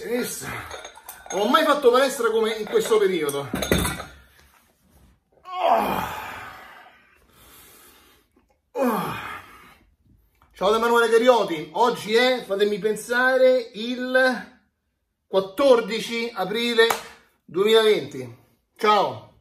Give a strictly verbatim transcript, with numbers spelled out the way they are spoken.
Hai visto? Non ho mai fatto palestra come in questo periodo. Oh. Oh. Ciao da Emanuele Carioti. Oggi è, fatemi pensare, il quattordici aprile duemilaventi. Ciao.